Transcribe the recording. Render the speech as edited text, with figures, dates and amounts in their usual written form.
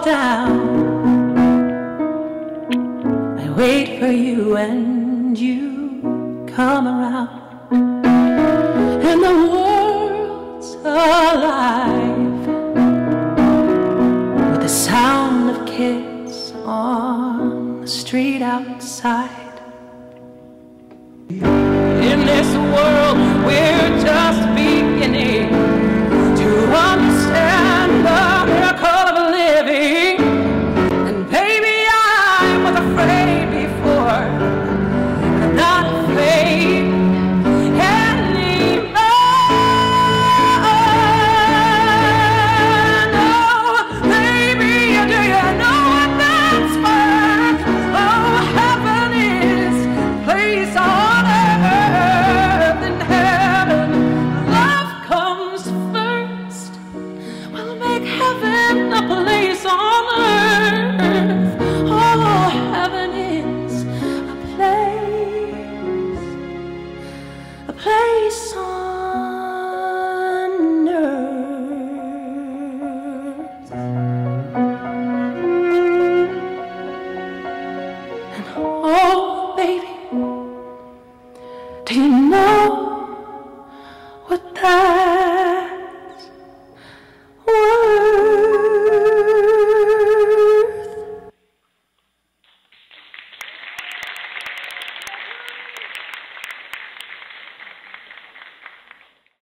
down. I wait for you and you come around, and the world's alive with the sound of kids on the street outside. In this world we're just beginning to understand the miracle of living. And baby, I was afraid before, but I'm not afraid anymore. No, baby, do you know what that's worth? Oh, heaven is a place on earth. In heaven, love comes first. We'll make heaven a place on earth.